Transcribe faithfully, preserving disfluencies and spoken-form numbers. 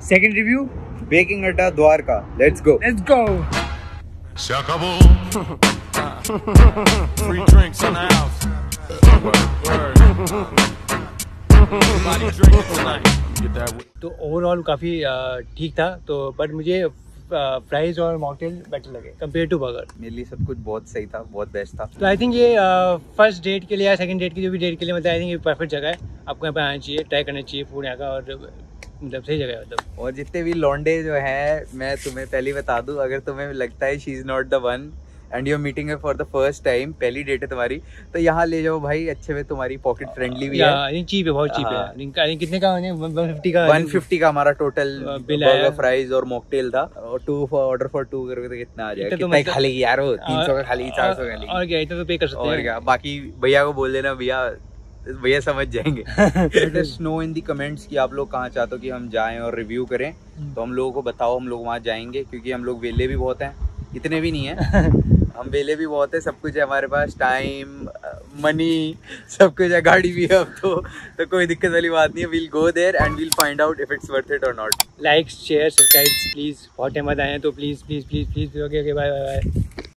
Second review, Baking Adda Dwarka. Let's go. let's go. Se acabó. Free drinks in the house. Word, word. Everybody drinking tonight. Get that. तो overall काफ़ी ठीक था, तो but मुझे fries और mocktail better लगे compare to burger. मेरे लिए सब कुछ बहुत सही था, बहुत बेस्ट था। तो आई थिंक ये फर्स्ट डेट के लिए या सेकंड डेट की जो भी डेट के लिए मतलब आई थिंक ये परफेक्ट जगह है। आपको यहाँ पे आना चाहिए, ट्राई करना चाहिए फूड यहाँ का, और मतलब सही जगह है मतलब। और जितने भी लॉन्डे जो है, मैं तुम्हें पहले बता दूं, अगर तुम्हें लगता है she is not the one and you are meeting है फॉर द फर्स्ट टाइम, पहली डेट है तुम्हारी, तो यहाँ ले जाओ भाई, अच्छे में तुम्हारी पॉकेट फ्रेंडली भी है। आई थिंक चीप है, बहुत चीप है। आई थिंक कितने का है? वन फिफ्टी का वन फिफ्टी का हमारा टोटल बिल बर्गर, है। फ्राइज और मॉकटेल था। और two for order for two करोगे तो कितना आ जाएगा? इतना तो कितना ही मतलब- खा लेगी यार वो? तीन सौ का खा लेगी, चार सौ का लेगी, और क्या, इतना तो पे कर सकते हैं। और क्या। बाकी भैया को बोल देना, भैया भैया समझ जाएंगे। Let us know in the comments कि आप लोग कहाँ चाहते हो कि हम जाएं और रिव्यू करें, तो हम लोगों को बताओ, हम लोग वहाँ जाएंगे, क्योंकि हम लोग वेले भी बहुत हैं, इतने भी नहीं है, हम वेले भी बहुत है, सब कुछ है हमारे पास, टाइम, मनी, सब कुछ है, गाड़ी भी है अब तो तो कोई दिक्कत वाली बात नहीं है। We'll go there and we'll find out if it's worth it और नॉट। लाइक शेयर सब्सक्राइब प्लीज, बहुत टाइम बाद आए हैं तो please please please please. Okay okay, bye bye bye.